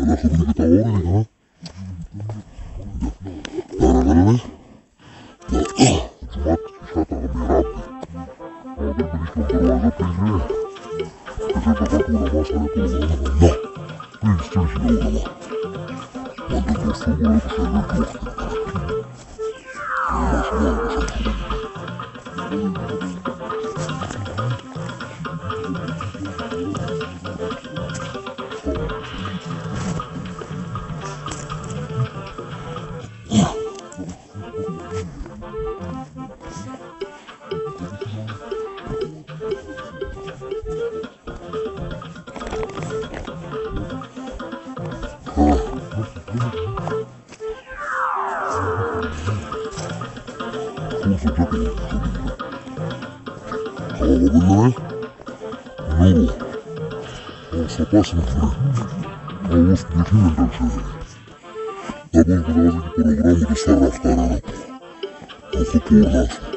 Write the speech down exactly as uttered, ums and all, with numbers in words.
Alah, sabi ni kita orang ni kan. Kadang-kadang ni, cuma kita tak ambil rapi. Kalau dia beri keluarga pilih, kita dapat kurang masalah keluarga. Nah, please, please, no nama. Nanti terus tunggu lagi saya lagi waktu. Terima semua bersama. Kalau benar, no, kalau sepas nanti, harus bikin dan saya. Tapi kalau lagi program itu saraf karena aku purnas.